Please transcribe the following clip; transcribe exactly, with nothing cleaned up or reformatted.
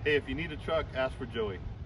Hey, if you need a truck, ask for Joey.